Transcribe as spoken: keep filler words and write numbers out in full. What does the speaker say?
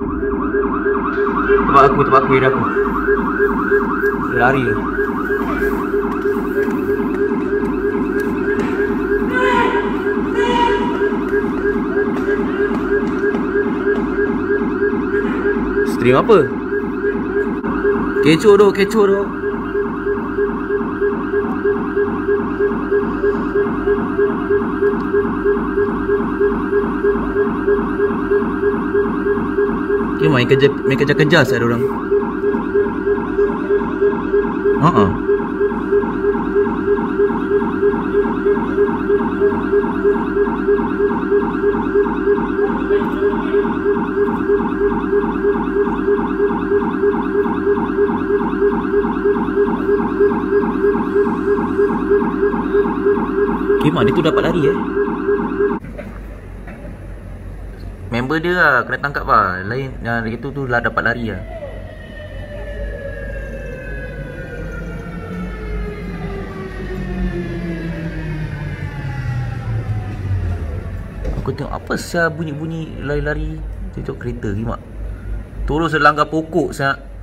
Tempat aku, tempat aku, area aku. Dia lari je. Stream apa? Kecoh tu, kecoh tu. Okay, main kerja, main kerja-kerja saya ada orang. Haa. Kemah dia tu dapat lari eh. Member dia lah kena tangkap lah. Lain yang itu tu lah dapat lari lah. Aku tengok apa sah bunyi-bunyi lari-lari. Tengok kereta gimak. Terus selanggar pokok sah.